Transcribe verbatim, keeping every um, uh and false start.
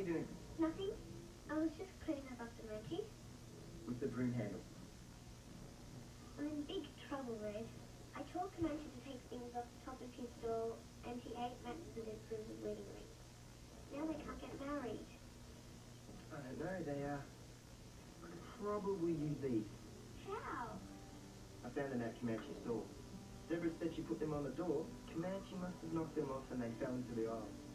doing? Nothing. I was just cleaning up after Reggie. With the broom handle. I'm in big trouble, Red. I told Comanche to take things off the top of his door, and he ate Matt's Pruse's wedding ring. Now they can't get married. I don't know, they, uh, probably use these. How? I found them at Comanche's door. Deborah said she put them on the door. Comanche must have knocked them off and they fell into the aisle.